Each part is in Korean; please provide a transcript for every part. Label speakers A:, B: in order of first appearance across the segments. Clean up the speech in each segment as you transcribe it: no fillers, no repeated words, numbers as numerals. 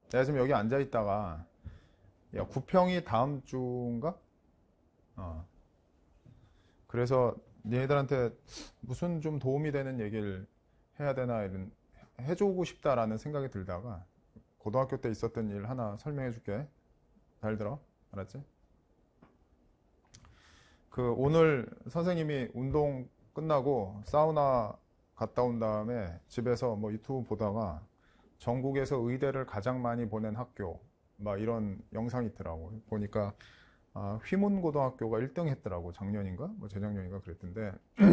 A: 내가 지금 여기 앉아 있다가 야, 구평이 다음 주인가? 그래서 얘네들한테 무슨 좀 도움이 되는 얘기를 해야 되나 이런 해주고 싶다라는 생각이 들다가 고등학교 때 있었던 일 하나 설명해 줄게. 잘 들어. 알았지? 그 오늘 선생님이 운동 끝나고 사우나 갔다 온 다음에 집에서 뭐 유튜브 보다가 전국에서 의대를 가장 많이 보낸 학교 막 이런 영상이 있더라고. 보니까 휘문고등학교가 1등 했더라고. 작년인가? 뭐 재작년인가 그랬던데.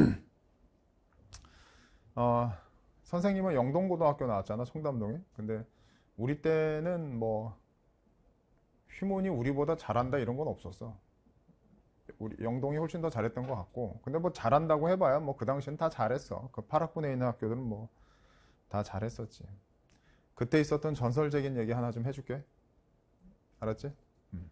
A: 어, 선생님은 영동고등학교 나왔잖아. 청담동에. 근데 우리 때는 뭐 휘문이 우리보다 잘한다 이런 건 없었어. 우리 영동이 훨씬 더 잘했던 것 같고. 근데 뭐 잘한다고 해봐야 뭐 그 당시엔 다 잘했어. 그 8학군에 있는 학교들은 뭐 다 잘했었지. 그때 있었던 전설적인 얘기 하나 좀 해줄게. 알았지? 음.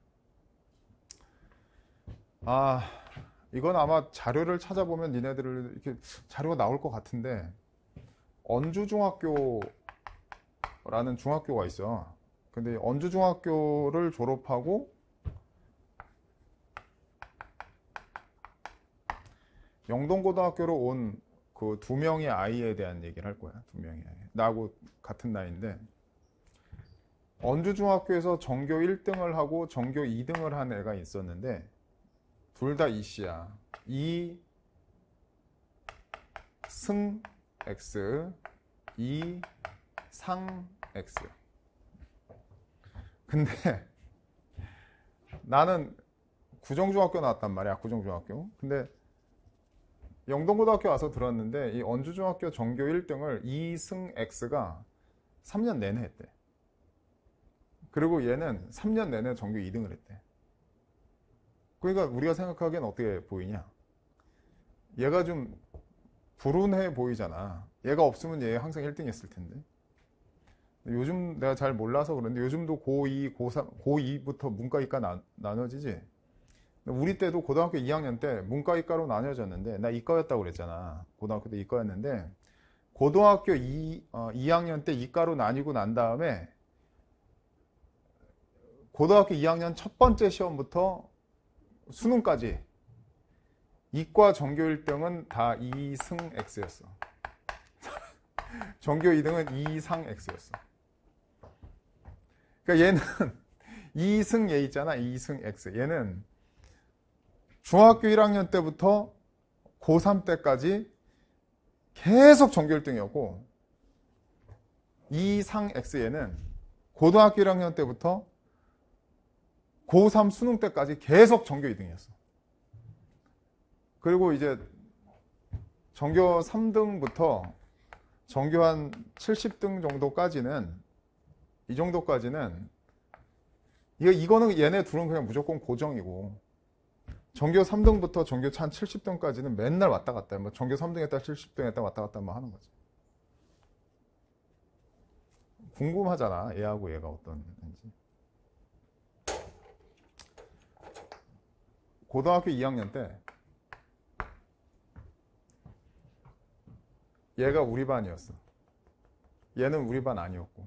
A: 아, 이건 아마 자료를 찾아보면 니네들 이렇게 자료가 나올 것 같은데 언주중학교라는 중학교가 있어. 근데 언주중학교를 졸업하고 영동고등학교로 온 그 두 명의 아이에 대한 얘기를 할 거야. 두 명의 아이. 나하고 같은 나이인데 언주중학교에서 전교 1등을 하고 전교 2등을 한 애가 있었는데 둘 다 이씨야. 이승 X, 이상 X. 근데 나는 구정중학교 나왔단 말이야. 구정중학교. 근데 영동고등학교 와서 들었는데 이 언주중학교 전교 1등을 이승 X가 3년 내내 했대. 그리고 얘는 3년 내내 전교 2등을 했대. 그러니까 우리가 생각하기엔 어떻게 보이냐? 얘가 좀 불운해 보이잖아. 얘가 없으면 얘 항상 1등 했을 텐데. 요즘 내가 잘 몰라서 그런데 요즘도 고2, 고3, 고2부터 문과, 이과 나눠지지? 우리 때도 고등학교 2학년 때 문과, 이과로 나뉘어졌는데 나 이과였다고 그랬잖아. 고등학교 때 이과였는데 고등학교 2학년 때 이과로 나뉘고 난 다음에 고등학교 2학년 첫 번째 시험부터 수능까지 이과 전교 1등은 다 이승 X였어. 전교 2등은 이상 X였어. 그러니까 얘는 이승 얘 있잖아. 이승 X. 얘는 중학교 1학년 때부터 고3 때까지 계속 전교 1등이었고 이상 X 얘는 고등학교 1학년 때부터 고3 수능 때까지 계속 전교 2등이었어. 그리고 이제 전교 3등부터 전교 한 70등 정도까지는 이 정도까지는 이거는 얘네 둘은 그냥 무조건 고정이고 전교 3등부터 전교 한 70등까지는 맨날 왔다 갔다 뭐 전교 3등 했다 70등 했다 왔다 갔다 뭐 하는 거지. 궁금하잖아. 얘하고 얘가 어떤 애인지. 고등학교 2학년 때 얘가 우리 반이었어. 얘는 우리 반 아니었고.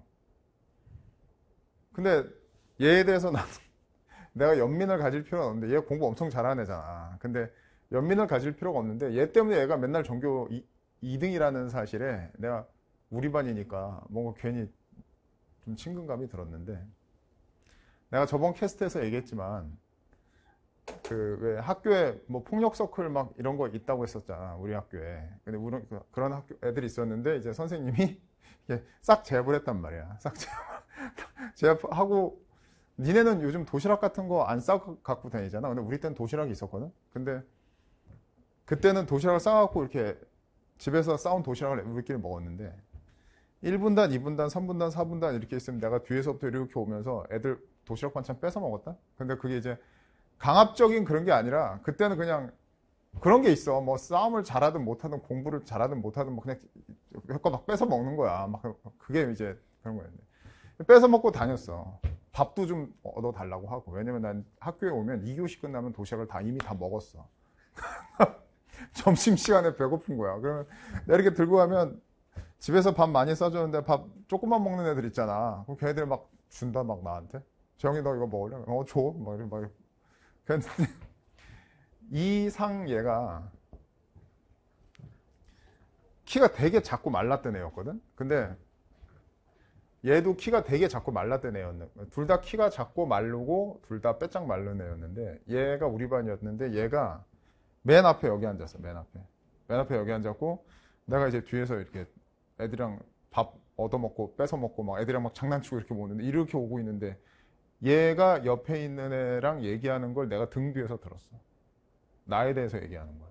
A: 근데 얘에 대해서 나는 내가 연민을 가질 필요는 없는데 얘 공부 엄청 잘하는 애잖아. 근데 연민을 가질 필요가 없는데 얘 때문에 얘가 맨날 전교 2등이라는 사실에 내가 우리 반이니까 뭔가 괜히 좀 친근감이 들었는데 내가 저번 캐스트에서 얘기했지만 그 왜 학교에 뭐 폭력 서클 막 이런 거 있다고 했었잖아. 우리 학교에. 근데 그런 학교 애들이 있었는데 이제 선생님이 싹 제압을 했단 말이야. 싹 제압하고 니네는 요즘 도시락 같은 거 안 싸 갖고 다니잖아. 근데 우리 때는 도시락이 있었거든. 근데 그때는 도시락을 싸갖고 이렇게 집에서 싸온 도시락을 우리끼리 먹었는데 1분단, 2분단, 3분단, 4분단 이렇게 있으면 내가 뒤에서부터 이렇게 오면서 애들 도시락 반찬 뺏어 먹었다. 근데 그게 이제 강압적인 그런 게 아니라 그때는 그냥 그런 게 있어. 뭐 싸움을 잘하든 못하든 공부를 잘하든 못하든 뭐 그냥 거 막 뺏어 먹는 거야. 막 그게 이제 그런 거였네. 뺏어 먹고 다녔어. 밥도 좀 얻어 달라고 하고. 왜냐면 난 학교에 오면 2교시 끝나면 도시락을 이미 다 먹었어. 점심시간에 배고픈 거야. 그러면 내가 이렇게 들고 가면 집에서 밥 많이 싸줬는데 밥 조금만 먹는 애들 있잖아. 그럼 걔네들 막 준다, 막 나한테. 재영이 너 이거 먹을래? 줘. 막. 근데 이상 얘가 키가 되게 작고 말랐던 애였거든? 근데 얘도 키가 되게 작고 말랐던 애였는데, 둘 다 키가 작고 마르고, 둘 다 빼짝 마른 애였는데, 얘가 우리 반이었는데, 얘가 맨 앞에 여기 앉았어, 맨 앞에. 맨 앞에 여기 앉았고, 내가 이제 뒤에서 이렇게 애들이랑 밥 얻어먹고, 뺏어먹고, 막 애들이랑 막 장난치고 이렇게 오는데, 이렇게 오고 있는데, 얘가 옆에 있는 애랑 얘기하는 걸 내가 등 뒤에서 들었어. 나에 대해서 얘기하는 거야.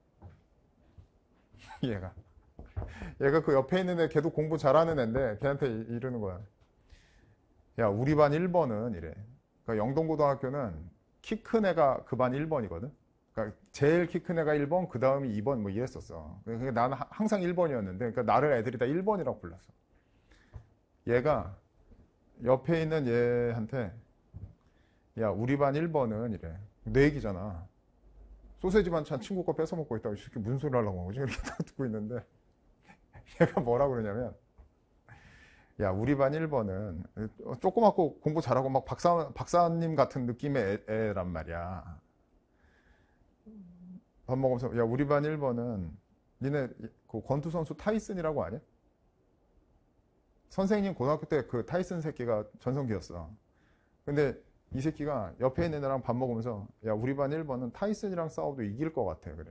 A: 얘가 그 옆에 있는 애, 걔도 공부 잘하는 애인데, 걔한테 이러는 거야. 야, 우리 반 1번은 이래. 그러니까 영동고등학교는 키 큰 애가 그 반 1번이거든. 그러니까 제일 키 큰 애가 1번, 그 다음이 2번 뭐 이랬었어. 그러니까 나는 항상 1번이었는데, 그러니까 나를 애들이 다 1번이라고 불렀어. 얘가 옆에 있는 얘한테, 야, 우리 반 1번은 이래. 내 얘기잖아. 소세지 반찬 친구 거 뺏어 먹고 있다고 이렇게 무슨 소리 하려고 하고 이렇게 듣고 있는데, 얘가 뭐라 그러냐면, 야, 우리 반 1번은 조그맣고 공부 잘하고 막 박사님 같은 느낌의 애란 말이야. 밥 먹으면서, 야, 우리 반 1번은 니네 그 권투 선수 타이슨이라고 아냐? 선생님 고등학교 때 그 타이슨 새끼가 전성기였어. 근데 이 새끼가 옆에 있는 애랑 밥 먹으면서, 야, 우리 반 1번은 타이슨이랑 싸워도 이길 것 같아. 그래.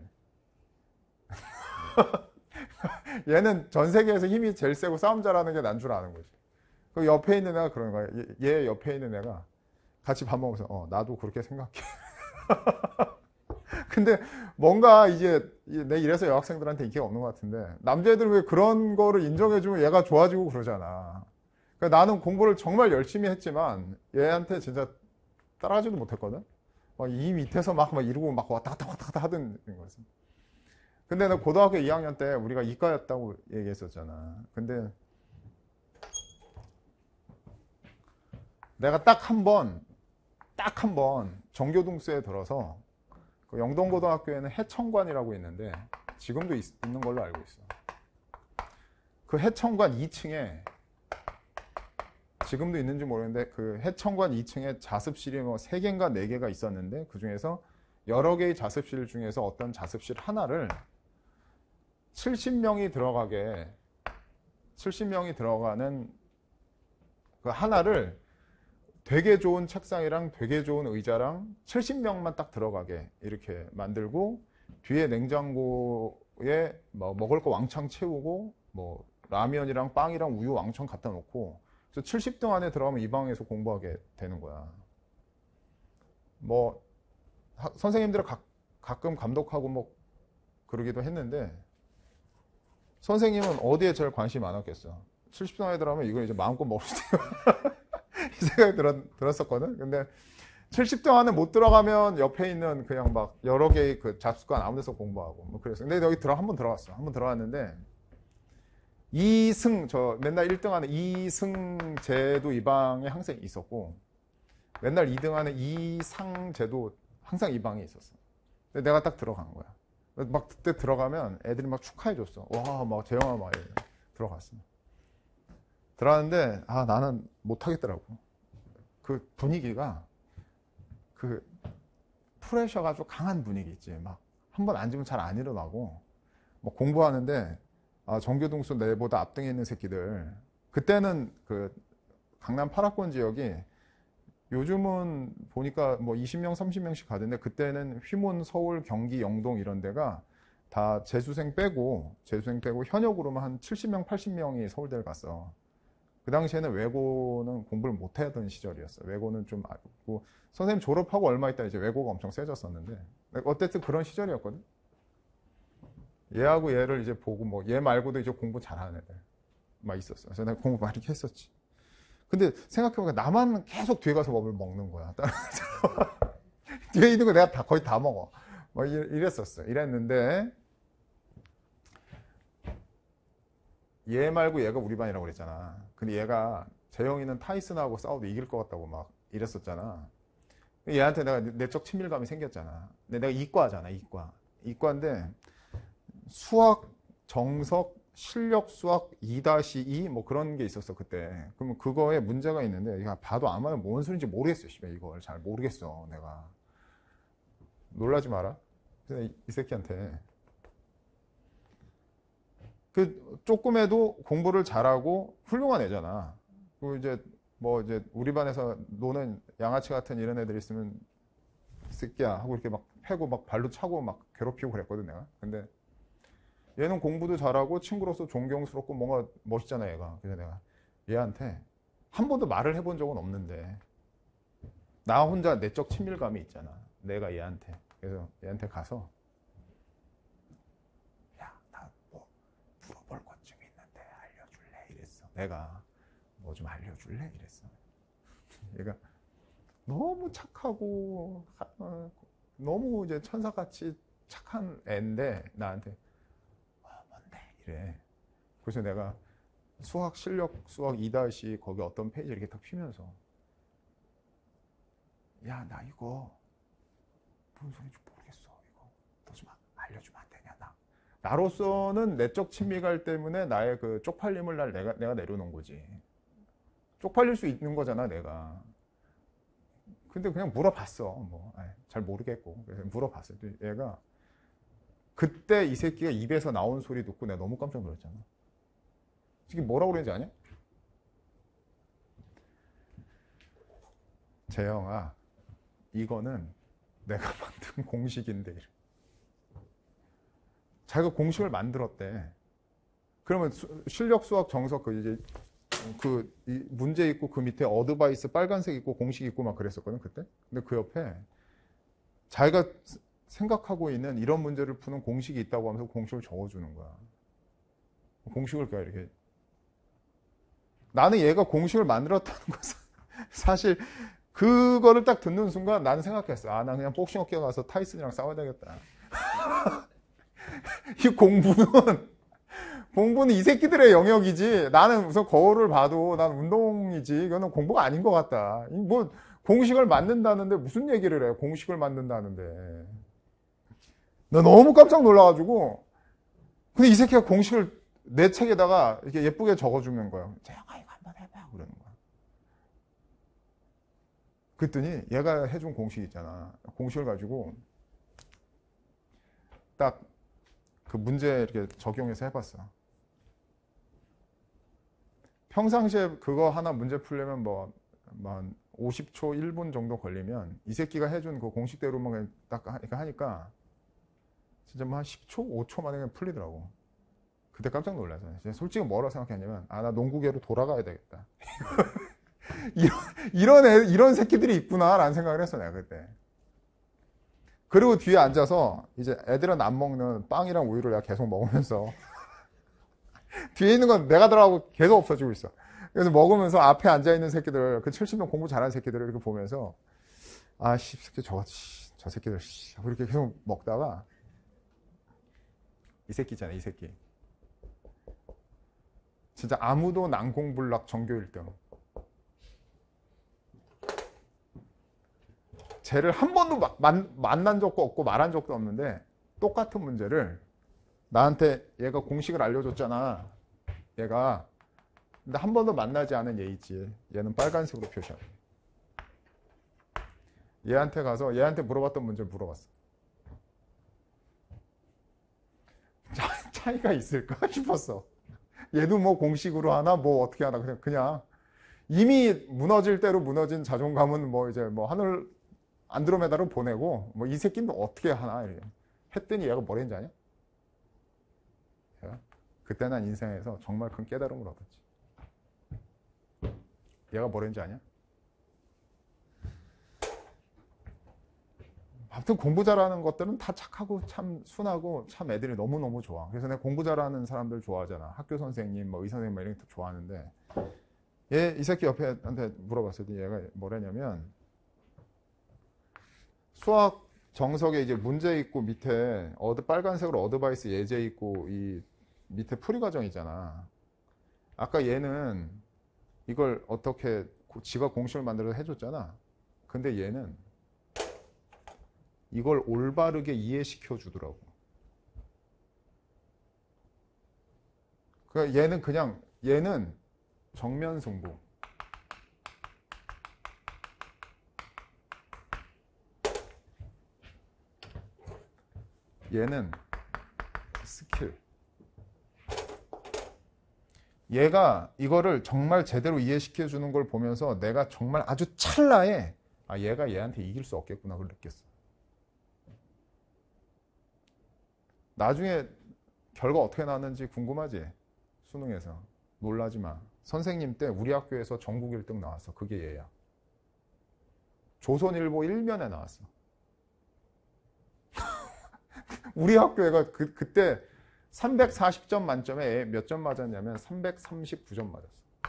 A: 얘는 전 세계에서 힘이 제일 세고 싸움 잘하는 게 난 줄 아는 거지. 그 옆에 있는 애가 그런 거야. 얘 옆에 있는 애가 같이 밥 먹으면서, 나도 그렇게 생각해. 근데 뭔가 이제 내 이래서 여학생들한테 인기가 없는 것 같은데, 남자애들 왜 그런 거를 인정해주면 얘가 좋아지고 그러잖아. 그러니까 나는 공부를 정말 열심히 했지만 얘한테 진짜 따라하지도 못했거든. 막 이 밑에서 막 이러고 막 왔다 갔다 하던 거지. 근데 나 고등학교 2학년 때 우리가 이과였다고 얘기했었잖아. 근데 내가 딱 한 번 정교동수에 들어서 그 영동고등학교에는 해청관이라고 있는데 지금도 있는 걸로 알고 있어. 그 해청관 2층에 지금도 있는지 모르겠는데 그 해청관 2층에 자습실이 뭐 3개인가 4개가 있었는데 그 중에서 여러 개의 자습실 중에서 어떤 자습실 하나를 70명이 들어가는 그 하나를 되게 좋은 책상이랑 되게 좋은 의자랑 70명만 딱 들어가게 이렇게 만들고 뒤에 냉장고에 뭐 먹을 거 왕창 채우고 뭐 라면이랑 빵이랑 우유 왕창 갖다 놓고 그래서 70등 안에 들어가면 이 방에서 공부하게 되는 거야. 뭐 선생님들을 가끔 감독하고 뭐 그러기도 했는데 선생님은 어디에 제일 관심이 많았겠어. 70등 안에 들어가면 이거 이제 마음껏 먹을 수 있는 이 생각이 들었었거든. 근데 70등 안에 못 들어가면 옆에 있는 그냥 막 여러 개의 그 잡수관 아무 데서 공부하고 뭐 그랬어. 근데 여기 한번 들어갔어. 한번 들어갔는데 저 맨날 1등 하는 이승재도 이 방에 항상 있었고 맨날 2등 하는 이상재도 항상 이 방에 있었어. 근데 내가 딱 들어간 거야. 막 그때 들어가면 애들이 막 축하해줬어. 와, 막 재영아 막 들어갔어. 들어갔는데 나는 못하겠더라고. 그 분위기가 그 프레셔가 아주 강한 분위기 있지. 막 한 번 앉으면 잘 안 일어나고 막 공부하는데 정교동수 내보다 앞등에 있는 새끼들. 그때는 그 강남 8학권 지역이 요즘은 보니까 뭐 20명, 30명씩 가던데 그때는 휘문, 서울, 경기, 영동 이런 데가 다 재수생 빼고 현역으로만 한 70명, 80명이 서울대를 갔어. 그 당시에는 외고는 공부를 못 하던 시절이었어. 외고는 좀 알고 선생님 졸업하고 얼마 있다 이제 외고가 엄청 세졌었는데 어쨌든 그런 시절이었거든. 얘하고 얘를 이제 보고 뭐 얘 말고도 이제 공부 잘하는 애들 막 있었어. 그래서 내가 공부 많이 했었지. 근데 생각해보니까 나만 계속 뒤에 가서 뭘 먹는 거야. 뒤에 있는 거 내가 거의 다 먹어. 뭐 이랬었어. 이랬는데 얘 말고 얘가 우리 반이라고 그랬잖아. 근데 얘가 재영이는 타이슨하고 싸워도 이길 것 같다고 막 이랬었잖아. 얘한테 내가 내적 친밀감이 생겼잖아. 근데 내가 이과잖아, 이과인데 수학, 정석, 실력 수학 2-2 뭐 그런 게 있었어 그때. 그러면 그거에 문제가 있는데 야, 봐도 아마 뭔 소리인지 모르겠어. 씨발 이걸 잘 모르겠어 내가. 놀라지 마라. 그래서 이 새끼한테 그 조금해도 공부를 잘하고 훌륭한 애잖아. 그 이제 뭐 이제 우리 반에서 노는 양아치 같은 이런 애들 있으면 새끼야 하고 이렇게 막 패고 막 발로 차고 막 괴롭히고 그랬거든 내가. 근데 얘는 공부도 잘하고 친구로서 존경스럽고 뭔가 멋있잖아 얘가. 그래서 내가 얘한테 한 번도 말을 해본 적은 없는데 나 혼자 내적 친밀감이 있잖아 내가 얘한테. 그래서 얘한테 가서 야 나 뭐 물어볼 것 좀 있는데 알려줄래 이랬어. 내가 뭐 좀 알려줄래 이랬어. 얘가 너무 착하고 너무 이제 천사같이 착한 애인데 나한테 뭔데 이래. 그래서 내가 수학 실력 수학 2- 거기 어떤 페이지 이렇게 딱 피면서 야 나 이거 무슨 소리인지 모르겠어 이거 너 좀 알려주면 안 되냐. 나로서는 내적 친밀감 때문에 나의 그 쪽팔림을 내가 내려놓은 거지. 쪽팔릴 수 있는 거잖아 내가. 근데 그냥 물어봤어. 뭐 잘 모르겠고 그래서 물어봤어. 얘가 그때 이 새끼가 입에서 나온 소리 듣고 내가 너무 깜짝 놀랐잖아. 지금 뭐라고 그러는지 아냐? 재영아 이거는 내가 만든 공식인데. 자기가 공식을 만들었대. 그러면 실력 수학 정석 그 이제 이 문제 있고 그 밑에 어드바이스 빨간색 있고 공식 있고 막 그랬었거든 그때. 근데 그 옆에 자기가 생각하고 있는 이런 문제를 푸는 공식이 있다고 하면서 공식을 적어주는 거야. 공식을 그냥 이렇게. 나는 얘가 공식을 만들었다는 것은 사실 그거를 딱 듣는 순간 나는 생각했어. 아, 난 그냥 복싱 업계 가서 타이슨이랑 싸워야 되겠다. 이 공부는 이 새끼들의 영역이지. 나는 우선 거울을 봐도 난 운동이지. 이거는 공부가 아닌 것 같다. 뭐 공식을 만든다는데 무슨 얘기를 해? 공식을 만든다는데. 나 너무 깜짝 놀라가지고. 근데 이 새끼가 공식을 내 책에다가 이렇게 예쁘게 적어주는 거야. 재영아 이거 한번 해봐 그러는 거야. 그랬더니 얘가 해준 공식 있잖아. 공식을 가지고 딱 그 문제 이렇게 적용해서 해봤어. 평상시에 그거 하나 문제 풀려면 뭐 50초, 1분 정도 걸리면 이 새끼가 해준 그 공식대로만 딱 하니까 진짜 뭐 한 10초, 5초 만에 그냥 풀리더라고. 그때 깜짝 놀라서 솔직히 뭐라고 생각했냐면 나 농구계로 돌아가야 되겠다. 이런 새끼들이 있구나라는 생각을 했어 내가 그때. 그리고 뒤에 앉아서 이제 애들은 안 먹는 빵이랑 우유를 내가 계속 먹으면서 뒤에 있는 건 내가 들어가고 계속 없어지고 있어. 그래서 먹으면서 앞에 앉아있는 새끼들, 그 70명 공부 잘하는 새끼들을 이렇게 보면서, 아, 새끼, 저 새끼들, 이렇게 계속 먹다가, 이 새끼 있잖아, 이 새끼. 진짜 아무도 난공불락 전교 1등. 쟤를 한 번도 만난 적도 없고 말한 적도 없는데, 똑같은 문제를 나한테 얘가 공식을 알려줬잖아. 얘가. 근데 한 번도 만나지 않은 얘 있지. 얘는 빨간색으로 표시하고. 얘한테 가서 얘한테 물어봤던 문제 물어봤어. 차이가 있을까 싶었어. 얘도 뭐 공식으로 하나 뭐 어떻게 하나 그냥 이미 무너질 대로 무너진 자존감은 뭐 이제 뭐 하늘 안드로메다로 보내고 뭐 이 새끼는 어떻게 하나 이렇게. 했더니 얘가 뭘 했는지 아냐? 그때 난 인생에서 정말 큰 깨달음을 얻었지. 얘가 뭘 했는지 아냐? 아무튼 공부 잘하는 것들은 다 착하고 참 순하고 참 애들이 너무너무 좋아. 그래서 내가 공부 잘하는 사람들 좋아하잖아. 학교 선생님, 뭐 의사 선생님 이런 거 좋아하는데 이 새끼 옆에 한테 물어봤을 때 얘가 뭐랬냐면 수학 정석에 이제 문제 있고 밑에 빨간색으로 어드바이스 예제 있고 이 밑에 풀이 과정 있잖아. 아까 얘는 이걸 어떻게 지가 공식을 만들어서 해줬잖아. 근데 얘는 이걸 올바르게 이해시켜 주더라고. 얘는 정면 승부. 얘는 스킬. 얘가 이거를 정말 제대로 이해시켜 주는 걸 보면서 내가 정말 아주 찰나에 얘가 얘한테 이길 수 없겠구나 그걸 느꼈어. 나중에 결과 어떻게 나왔는지 궁금하지? 수능에서. 놀라지 마. 선생님 때 우리 학교에서 전국 1등 나왔어. 그게 얘야. 조선일보 1면에 나왔어. 우리 학교 애가 그때 340점 만점에 몇 점 맞았냐면 339점 맞았어.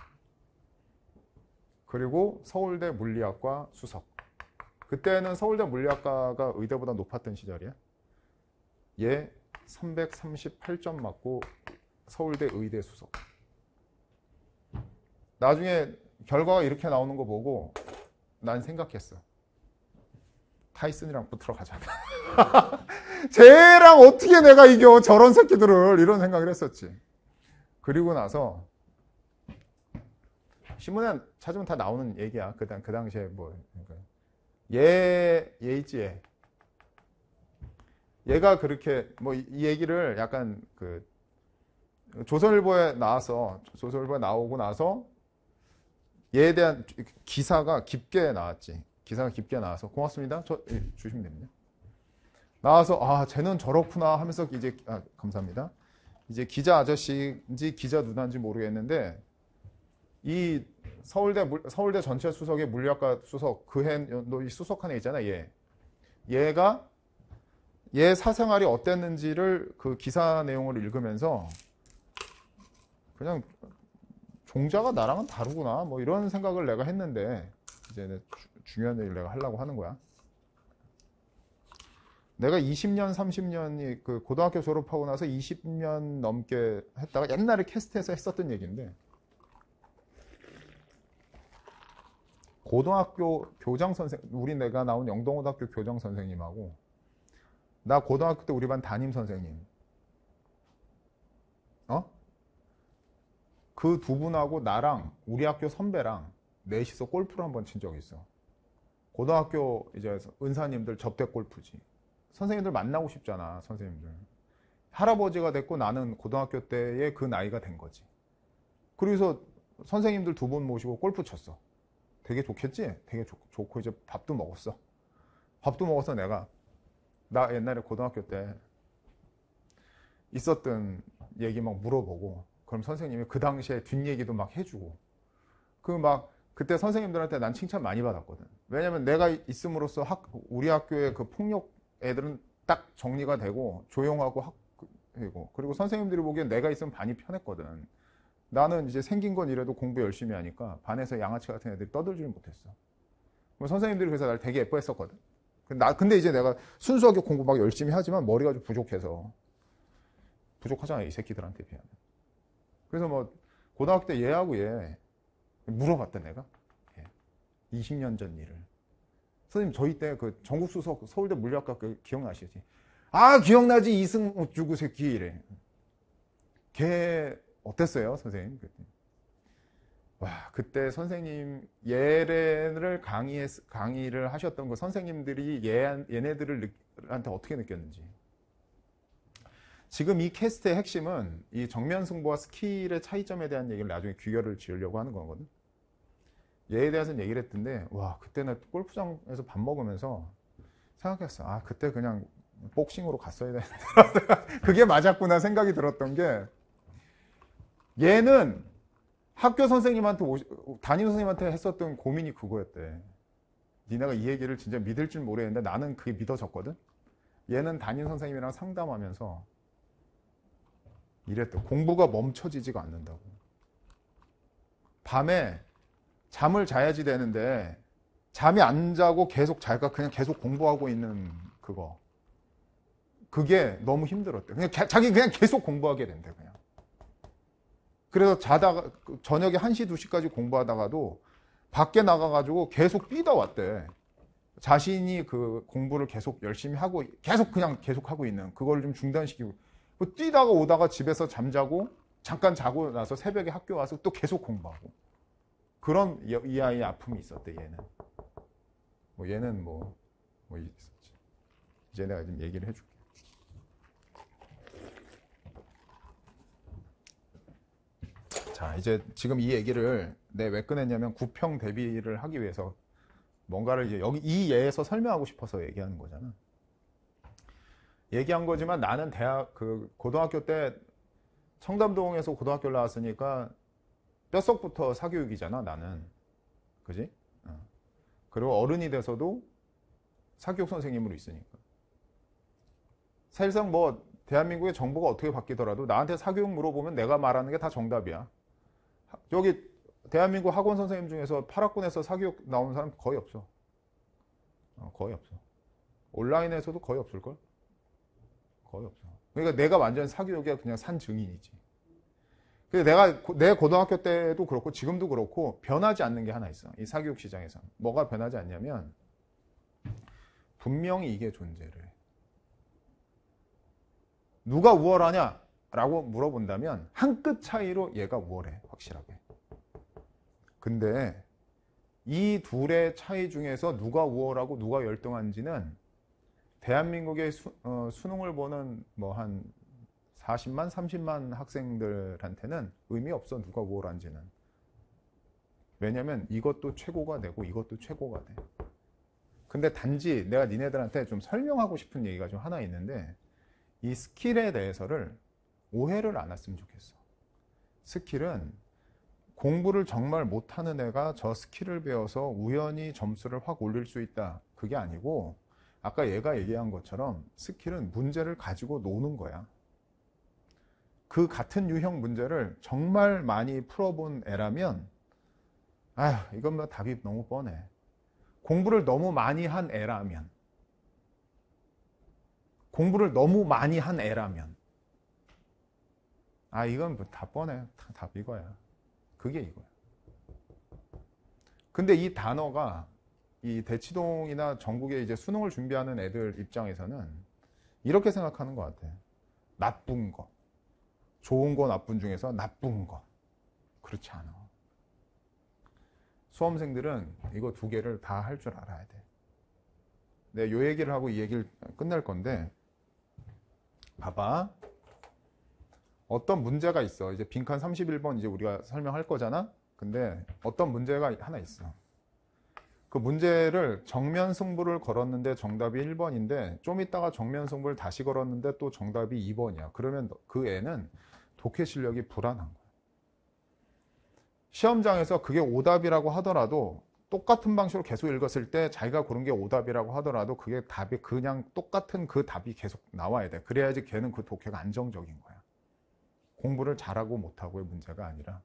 A: 그리고 서울대 물리학과 수석. 그때는 서울대 물리학과가 의대보다 높았던 시절이야. 얘 338점 맞고 서울대 의대 수석. 나중에 결과가 이렇게 나오는 거 보고 난 생각했어. 타이슨이랑 붙으러 가자. 쟤랑 어떻게 내가 이겨 저런 새끼들을 이런 생각을 했었지. 그리고 나서 신문에 찾으면 다 나오는 얘기야. 그 당시에 뭐 얘 있지 얘. 얘가 그렇게 뭐 이 얘기를 약간 그 조선일보에 나오고 나서 얘에 대한 기사가 깊게 나왔지. 기사가 깊게 나와서 고맙습니다. 주시면 됩니다. 나와서 쟤는 저렇구나 하면서 이제 감사합니다. 이제 기자 아저씨인지 기자 누나인지 모르겠는데 이 서울대 전체 수석의 물리학과 수석 너 이 수석한 애 있잖아 얘가 얘 사생활이 어땠는지를 그 기사 내용을 읽으면서 그냥 종자가 나랑은 다르구나 뭐 이런 생각을 내가 했는데 이제 중요한 얘기를 내가 하려고 하는 거야. 내가 20년, 30년이 그 고등학교 졸업하고 나서 20년 넘게 했다가 옛날에 캐스트에서 했었던 얘기인데 고등학교 교장 내가 나온 영동고등학교 교장 선생님하고 나 고등학교 때 우리 반 담임 선생님 그 두 분하고 나랑 우리 학교 선배랑 넷이서 골프를 한번 친 적이 있어. 고등학교 이제 은사님들 접대 골프지. 선생님들 만나고 싶잖아, 선생님들. 할아버지가 됐고 나는 고등학교 때의 그 나이가 된 거지. 그래서 선생님들 두 분 모시고 골프 쳤어. 되게 좋겠지? 되게 좋고 이제 밥도 먹었어. 밥도 먹어서 나 옛날에 고등학교 때 있었던 얘기 막 물어보고 그럼 선생님이 그 당시에 뒷얘기도 막 해주고 그때 선생님들한테 난 칭찬 많이 받았거든. 왜냐면 내가 있음으로써 우리 학교의 그 폭력 애들은 딱 정리가 되고 조용하고 그리고 선생님들이 보기엔 내가 있으면 반이 편했거든. 나는 이제 생긴 건 이래도 공부 열심히 하니까 반에서 양아치 같은 애들이 떠들지를 못했어. 선생님들이 그래서 날 되게 예뻐했었거든. 근데 이제 내가 순수하게 공부 막 열심히 하지만 머리가 좀 부족하잖아 이 새끼들한테 비하면. 그래서 뭐 고등학교 때 얘하고 얘 물어봤다 내가 20년 전 일을. 선생님 저희 때 그 전국 수석 서울대 물리학과 기억나시지? 기억나지 이승 주구 새끼 이래. 걔 어땠어요 선생님? 와 그때 선생님 얘네를 강의를 하셨던 그 선생님들이 얘네들한테 어떻게 느꼈는지. 지금 이 캐스트의 핵심은 이 정면 승부와 스킬의 차이점에 대한 얘기를 나중에 귀결을 지으려고 하는 거거든. 얘에 대해서는 얘기를 했던데 와 그때는 골프장에서 밥 먹으면서 생각했어. 그때 그냥 복싱으로 갔어야 되는데 그게 맞았구나 생각이 들었던 게 얘는 학교 선생님한테 담임 선생님한테 했었던 고민이 그거였대. 니네가 이 얘기를 진짜 믿을 줄 모르겠는데 나는 그게 믿어졌거든. 얘는 담임 선생님이랑 상담하면서 이랬대. 공부가 멈춰지지가 않는다고. 밤에 잠을 자야지 되는데 잠이 안 자고 계속 자기가 그냥 계속 공부하고 있는 그게 너무 힘들었대. 자기 그냥 계속 공부하게 된대 그냥. 그래서 자다가 저녁에 1시, 2시까지 공부하다가도 밖에 나가가지고 계속 뛰다 왔대. 자신이 그 공부를 계속 열심히 하고 계속 하고 있는 그걸 좀 중단시키고 뛰다가 오다가 집에서 잠자고 잠깐 자고 나서 새벽에 학교 와서 또 계속 공부하고. 그런 이 아이의 아픔이 있었대, 얘는. 얘는 있었지. 이제 내가 좀 얘기를 해줄게. 자, 이제 지금 이 얘기를 내가 왜 꺼냈냐면 구평 대비를 하기 위해서 뭔가를 이제 여기 이 예에서 설명하고 싶어서 얘기하는 거잖아. 얘기한 거지만 나는 고등학교 때 청담동에서 고등학교를 나왔으니까 뼛속부터 사교육이잖아, 나는. 그지? 그리고 어른이 돼서도 사교육 선생님으로 있으니까. 사실상 대한민국의 정보가 어떻게 바뀌더라도 나한테 사교육 물어보면 내가 말하는 게 다 정답이야. 여기 대한민국 학원 선생님 중에서 8학군에서 사교육 나오는 사람 거의 없어. 거의 없어. 온라인에서도 거의 없을걸? 거의 없어. 그러니까 내가 완전 사교육의 그냥 산 증인이지. 그래서 내 고등학교 때도 그렇고 지금도 그렇고 변하지 않는 게 하나 있어. 이 사교육 시장에서. 뭐가 변하지 않냐면 분명히 이게 존재를 해. 누가 우월하냐? 라고 물어본다면 한 끗 차이로 얘가 우월해. 확실하게. 근데 이 둘의 차이 중에서 누가 우월하고 누가 열등한지는 대한민국의 수능을 보는 한 40만, 30만 학생들한테는 의미 없어. 누가 우월한지는. 왜냐면 이것도 최고가 되고 이것도 최고가 돼. 근데 단지 내가 니네들한테 좀 설명하고 싶은 얘기가 좀 하나 있는데 이 스킬에 대해서를 오해를 안 했으면 좋겠어. 스킬은 공부를 정말 못하는 애가 저 스킬을 배워서 우연히 점수를 확 올릴 수 있다. 그게 아니고 아까 얘가 얘기한 것처럼 스킬은 문제를 가지고 노는 거야. 그 같은 유형 문제를 정말 많이 풀어본 애라면 이건 답이 너무 뻔해. 공부를 너무 많이 한 애라면 이건 다 뻔해. 답 이거야. 그게 이거야. 근데 이 단어가 이 대치동이나 전국에 이제 수능을 준비하는 애들 입장에서는 이렇게 생각하는 것 같아. 나쁜 거. 좋은 거 나쁜 중에서 나쁜 거. 그렇지 않아. 수험생들은 이거 두 개를 다 할 줄 알아야 돼. 내가 요 얘기를 하고 이 얘기를 끝낼 건데 봐봐. 어떤 문제가 있어. 이제 빈칸 31번 이제 우리가 설명할 거잖아. 근데 어떤 문제가 하나 있어. 그 문제를 정면 승부를 걸었는데 정답이 1번인데 좀 있다가 정면 승부를 다시 걸었는데 또 정답이 2번이야. 그러면 그 애는 독해 실력이 불안한 거야. 시험장에서 그게 오답이라고 하더라도 똑같은 방식으로 계속 읽었을 때 자기가 고른 게 오답이라고 하더라도 그게 답이 그냥 똑같은 그 답이 계속 나와야 돼. 그래야지 걔는 그 독해가 안정적인 거야. 공부를 잘하고 못하고의 문제가 아니라.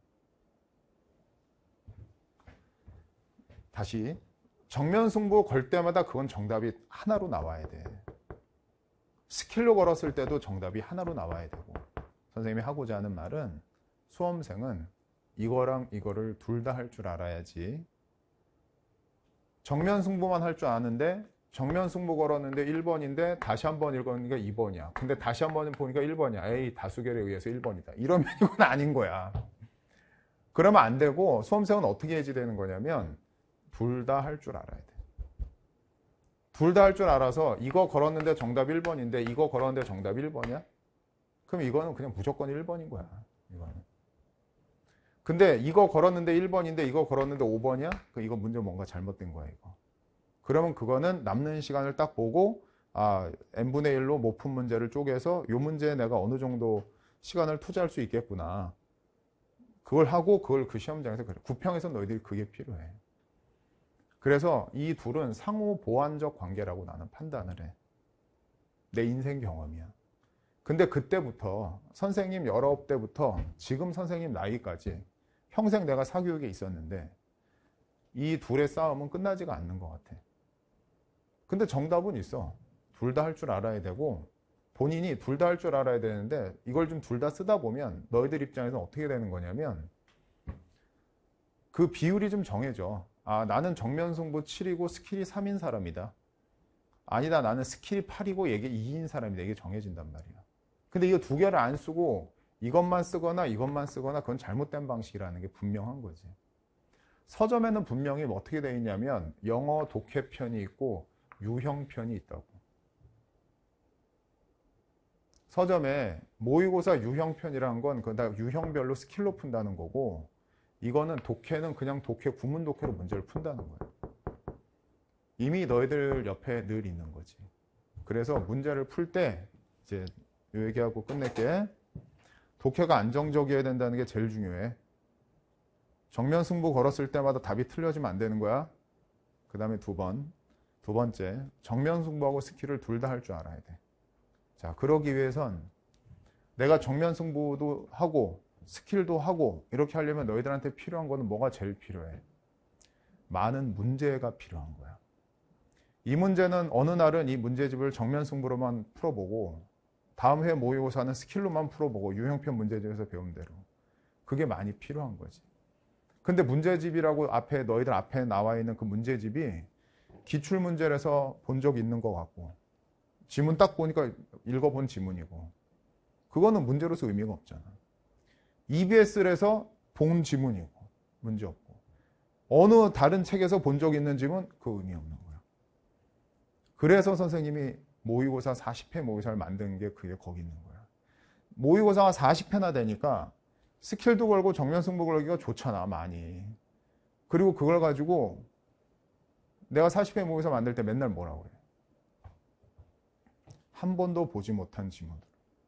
A: 다시 정면 승부 걸 때마다 그건 정답이 하나로 나와야 돼. 스킬로 걸었을 때도 정답이 하나로 나와야 되고. 선생님이 하고자 하는 말은 수험생은 이거랑 이거를 둘 다 할 줄 알아야지. 정면 승부만 할 줄 아는데 정면 승부 걸었는데 1번인데 다시 한번 읽었으니까 2번이야. 근데 다시 한번 보니까 1번이야. 에이, 다수결에 의해서 1번이다. 이러면 이건 아닌 거야. 그러면 안 되고 수험생은 어떻게 해야지 되는 거냐면 둘 다 할 줄 알아야 돼. 둘 다 할 줄 알아서 이거 걸었는데 정답 1번인데 이거 걸었는데 정답 1번이야? 그럼 이거는 그냥 무조건 1번인 거야. 이거는. 근데 이거 걸었는데 1번인데 이거 걸었는데 5번이야? 이거 문제 뭔가 잘못된 거야, 이거. 그러면 그거는 남는 시간을 딱 보고 n분의 1로 못 푼 문제를 쪼개서 이 문제에 내가 어느 정도 시간을 투자할 수 있겠구나. 그걸 하고 그걸 그 시험장에서 그래. 구평에서 너희들이 그게 필요해. 그래서 이 둘은 상호 보완적 관계라고 나는 판단을 해. 내 인생 경험이야. 근데 그때부터 선생님 19때부터 지금 선생님 나이까지 평생 내가 사교육에 있었는데 이 둘의 싸움은 끝나지가 않는 것 같아. 근데 정답은 있어. 둘 다 할 줄 알아야 되고 본인이 둘 다 할 줄 알아야 되는데 이걸 좀 둘 다 쓰다 보면 너희들 입장에서는 어떻게 되는 거냐면 그 비율이 좀 정해져. 나는 정면 승부 7이고 스킬이 3인 사람이다. 아니다, 나는 스킬이 8이고 얘게 2인 사람이다. 이게 정해진단 말이야. 근데 이거 두 개를 안 쓰고 이것만 쓰거나 이것만 쓰거나 그건 잘못된 방식이라는 게 분명한 거지. 서점에는 분명히 어떻게 되어 있냐면 영어 독해편이 있고 유형편이 있다고. 서점에 모의고사 유형편이라는 건 그다 유형별로 스킬로 푼다는 거고, 이거는 독해는 그냥 독해, 구문 독해로 문제를 푼다는 거야. 이미 너희들 옆에 늘 있는 거지. 그래서 문제를 풀 때 이제 요 얘기하고 끝낼게. 독해가 안정적이어야 된다는 게 제일 중요해. 정면 승부 걸었을 때마다 답이 틀려지면 안 되는 거야. 그 다음에 두 번째, 정면 승부하고 스킬을 둘 다 할 줄 알아야 돼. 자, 그러기 위해선 내가 정면 승부도 하고 스킬도 하고 이렇게 하려면 너희들한테 필요한 거는 뭐가 제일 필요해? 많은 문제가 필요한 거야. 이 문제는 어느 날은 이 문제집을 정면 승부로만 풀어보고 다음 회 모의고사는 스킬로만 풀어보고 유형편 문제집에서 배운 대로. 그게 많이 필요한 거지. 근데 문제집이라고 앞에 너희들 앞에 나와 있는 그 문제집이 기출문제라서 본 적 있는 것 같고 지문 딱 보니까 읽어본 지문이고 그거는 문제로서 의미가 없잖아. EBS에서 본 지문이고 문제 없고 어느 다른 책에서 본 적 있는 지문 그 의미 없는 거야. 그래서 선생님이 모의고사 40회 모의고사를 만든 게 그게 거기 있는 거야. 모의고사가 40회나 되니까 스킬도 걸고 정면 승부 걸기가 좋잖아 많이. 그리고 그걸 가지고 내가 40회 모의고사 만들 때 맨날 뭐라고 그래? 한 번도 보지 못한 지문들.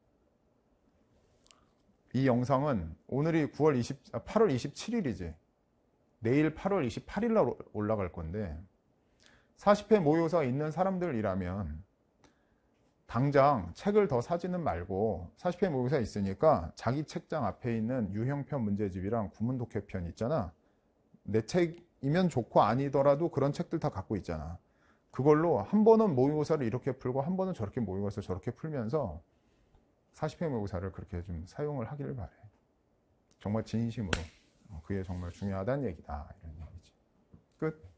A: 이 영상은 오늘이 8월 27일이지. 내일 8월 28일 날 올라갈 건데 40회 모의고사가 있는 사람들이라면 당장 책을 더 사지는 말고 40회 모의고사 있으니까 자기 책장 앞에 있는 유형편 문제집이랑 구문 독해편 있잖아. 내 책이면 좋고 아니더라도 그런 책들 다 갖고 있잖아. 그걸로 한 번은 모의고사를 이렇게 풀고 한 번은 저렇게 모의고사 저렇게 풀면서 40회 모의고사를 그렇게 좀 사용을 하기를 바래. 정말 진심으로. 그게 정말 중요하다는 얘기다. 이런 얘기지. 끝.